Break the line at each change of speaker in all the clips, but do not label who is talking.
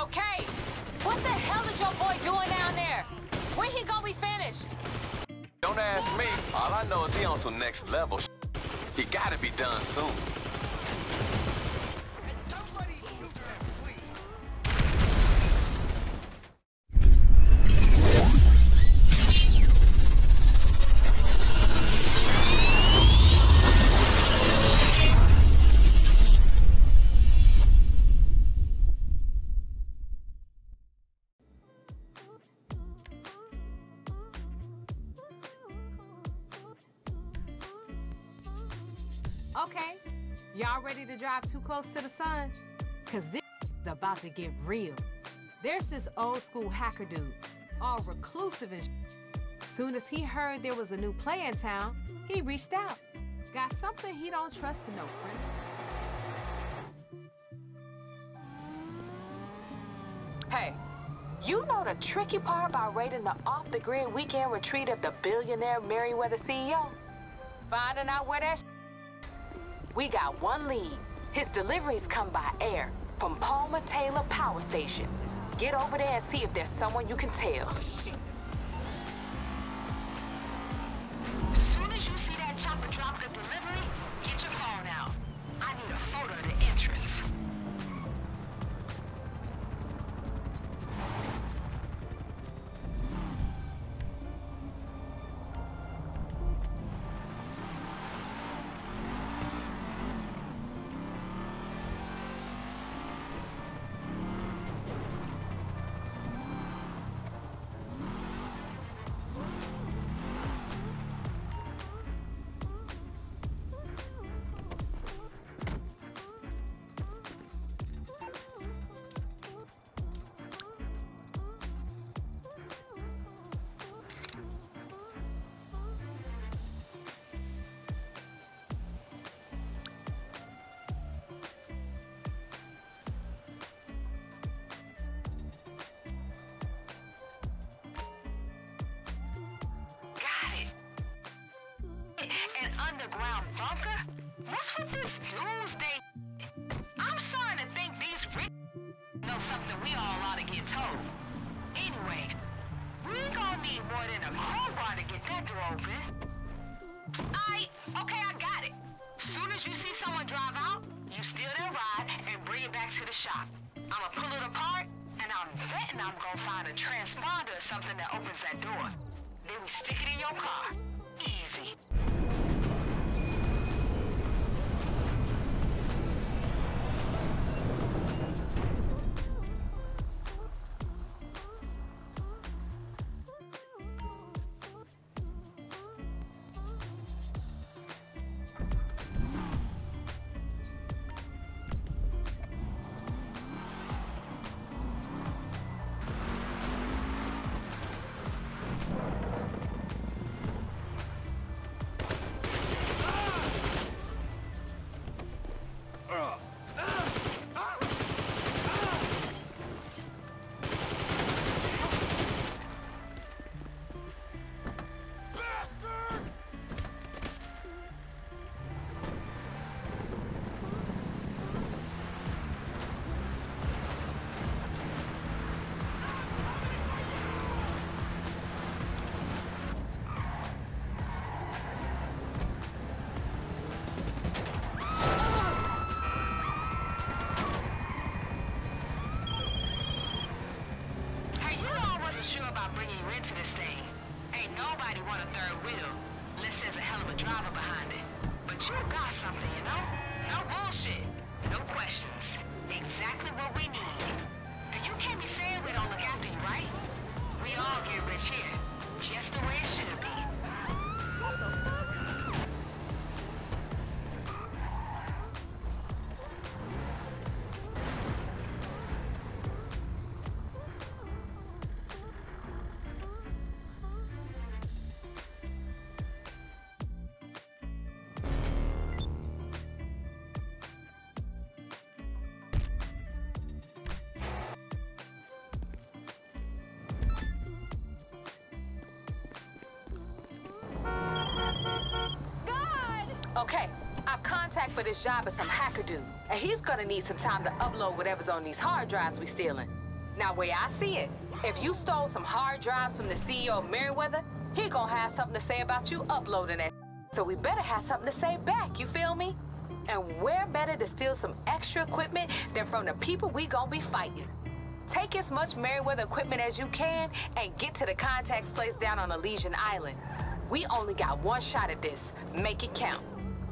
okay? What the hell is your boy doing down there? When he gonna be finished?
Don't ask me. All I know is he on some next level. He gotta be done soon.
Okay, y'all ready to drive too close to the sun? Cause this is about to get real. There's this old school hacker dude, all reclusive and Soon as he heard there was a new play in town, he reached out. Got something he don't trust to no friend. Hey, you know the tricky part about raiding the off-the-grid weekend retreat of the billionaire Merriweather CEO? Finding out where that We got one lead. His deliveries come by air from Palmer Taylor Power Station. Get over there and see if there's someone you can tell. Soon as you see that chopper drop the delivery, get your phone out. I need a photo of the entrance. An underground bunker? What's with this doomsday? I'm starting to think these rich know something we all ought to get told. Anyway, we gonna need more than a crowbar to get that door open. Okay, I got it. Soon as you see someone drive out, you steal their ride and bring it back to the shop. I'ma pull it apart, and I'm betting I'm gonna find a transponder or something that opens that door. Then we stick it in your car. Easy. To this thing. Ain't nobody want a third wheel, unless there's a hell of a driver behind it. But you got something, you know? No bullshit. No questions. Exactly what we need. And you can't be saying we don't look after you, right? We all get rich here. Just the way it should be. What the fuck? Okay, our contact for this job is some hacker dude, and he's gonna need some time to upload whatever's on these hard drives we stealing. Now, way I see it, if you stole some hard drives from the CEO of Merryweather, he gonna have something to say about you uploading that. So we better have something to say back, you feel me? And where better to steal some extra equipment than from the people we gonna be fighting? Take as much Merryweather equipment as you can and get to the contact's place down on Elysian Island. We only got one shot at this. Make it count.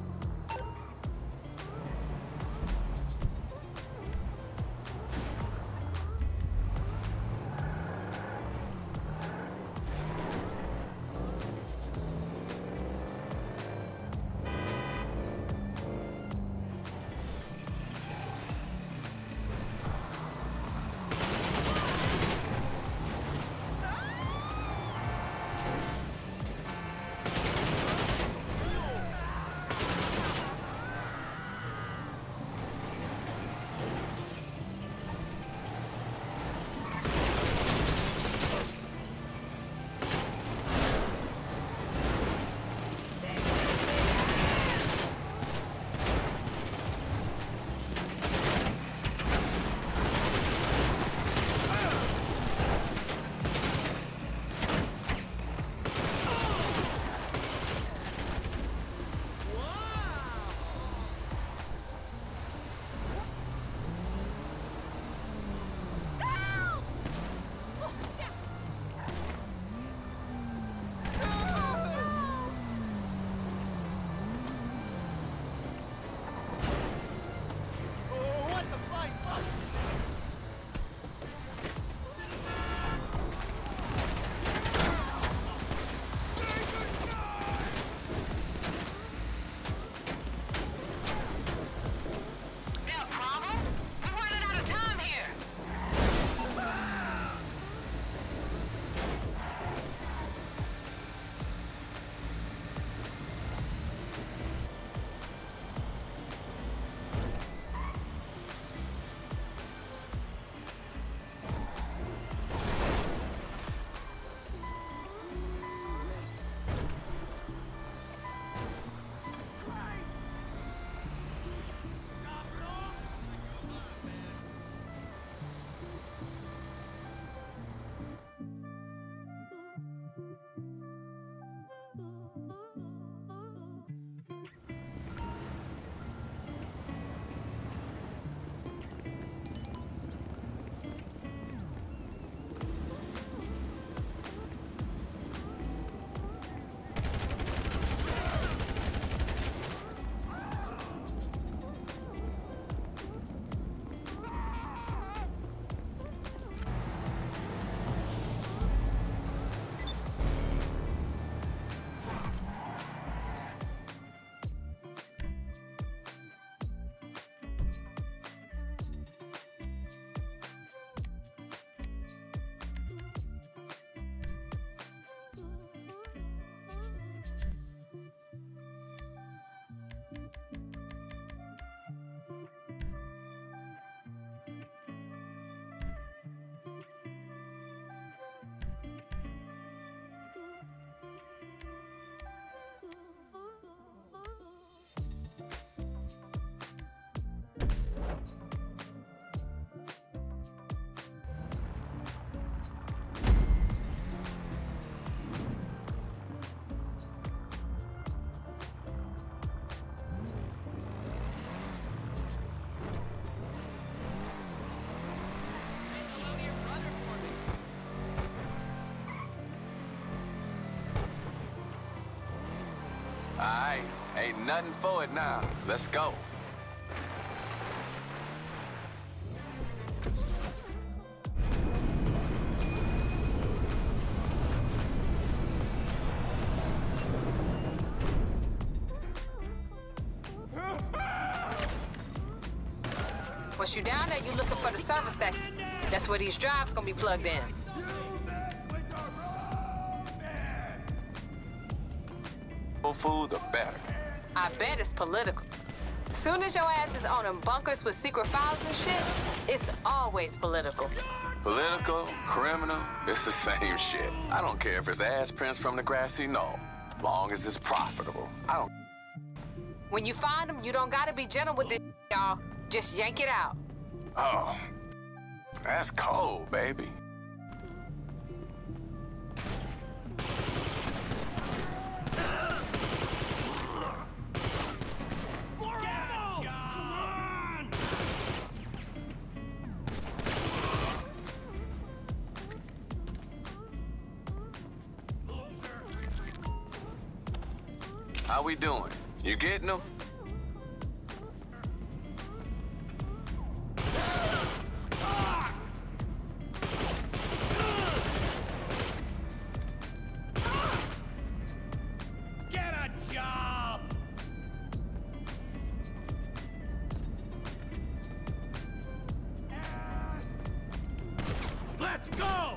Alright, ain't nothing for it now. Let's go.
Once you're down there, you looking for the service station. That's where these drives gonna be plugged in.
More food, the better.
I bet it's political. Soon as your ass is on them bunkers with secret files and shit, it's always political.
Political, criminal, it's the same shit. I don't care if it's ass prints from the grassy knoll. Long as it's profitable. I don't...
When you find them, you don't gotta be gentle with this, y'all. Just yank it out.
Oh. That's cold, baby. How we doing? You getting them?
Get a job! Yes! Let's go!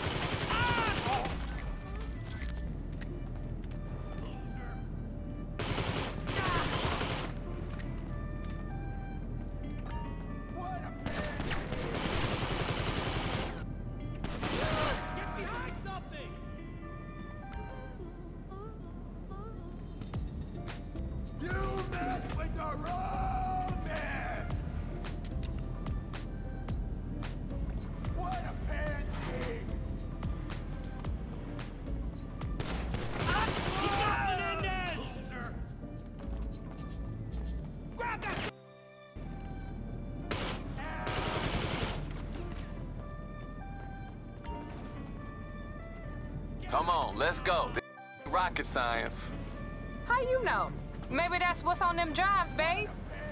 Come on, let's go. This ain't rocket science.
How you know? Maybe that's what's on them drives, babe.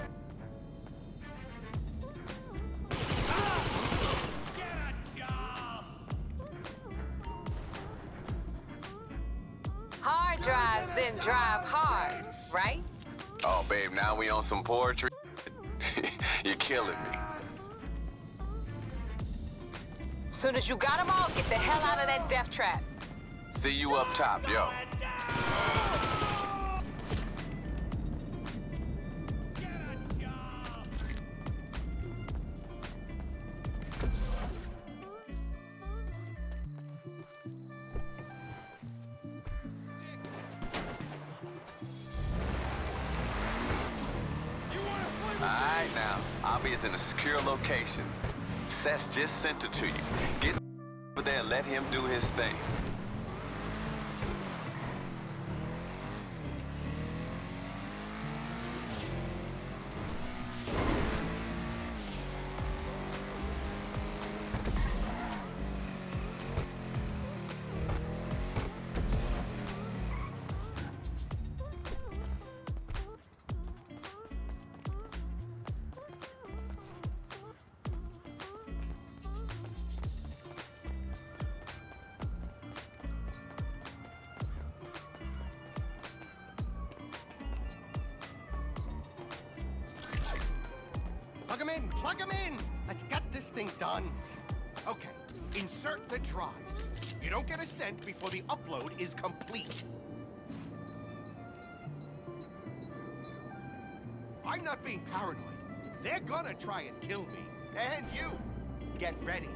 Get a job!
Hard drives then drive hard, right?
Oh, babe, now we on some poetry? You're killing me.
Soon as you got them all, get the hell out of that death trap.
See you up top, yo.
Get a job!
Alright now, Obby is in a secure location. Seth's just sent it to you. Get over there and let him do his thing.
Plug them in! Let's get this thing done. Okay, insert the drives. You don't get a cent before the upload is complete. I'm not being paranoid. They're gonna try and kill me. And you. Get ready.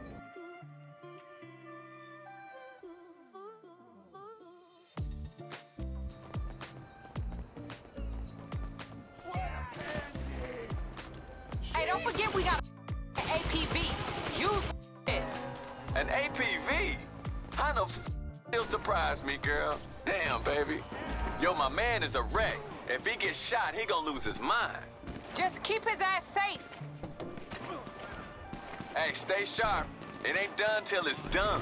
Hey, don't forget we got an APV. Use it.
An APV? How the f still surprised me, girl? Damn, baby. Yo, my man is a wreck. If he gets shot, he gonna lose his mind.
Just keep his ass safe.
Hey, stay sharp. It ain't done till it's done.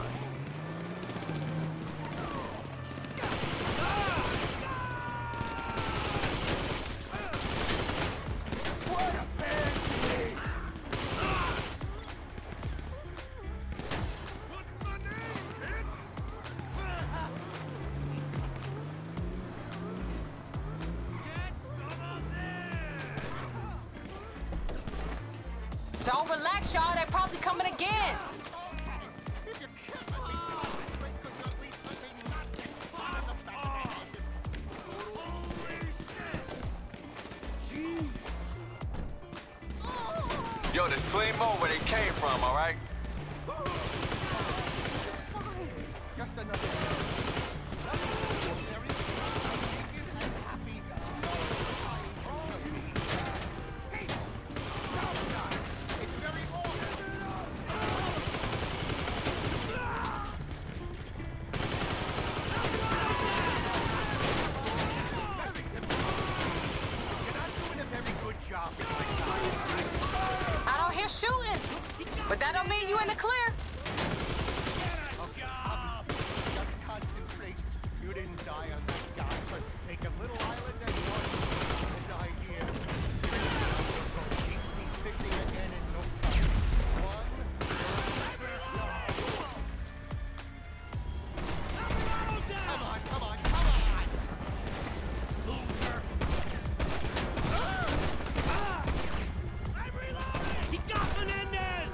Don't relax, y'all. They're probably coming again.
Yo, there's clean more where they came from, all right?
Just another...
But that don't mean you in the clear.
Just concentrate. You didn't die on that godforsaken little island anymore. You die here. You'll go deep sea fishing again in no time. One. Come on, come on, come on!
Loser! I'm reloading! He got Menendez!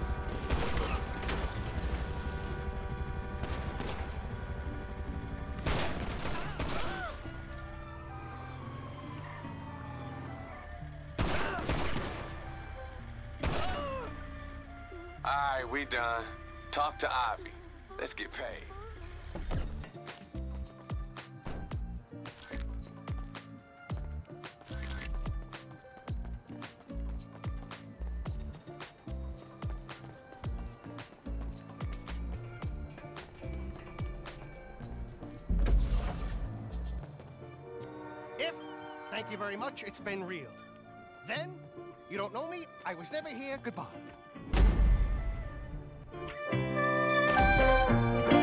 All right, we done. Talk to Ivy. Let's get paid.
If, thank you very much, it's been real. Then, you don't know me, I was never here, goodbye.